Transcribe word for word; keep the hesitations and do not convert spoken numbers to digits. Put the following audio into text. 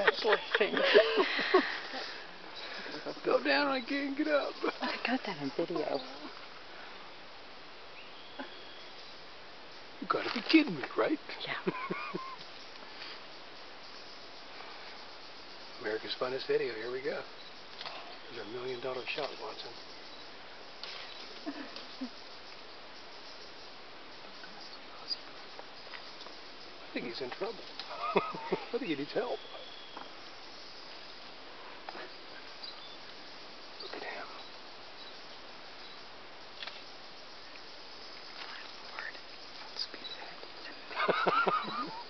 That's lifting. Go down, I can't get up. I got that on video. You gotta be kidding me, right? Yeah. America's Funnest Video, here we go. There's a million dollar shot, Watson. I think he's in trouble. I think he needs help. Look at him. My Lord. Speed ahead.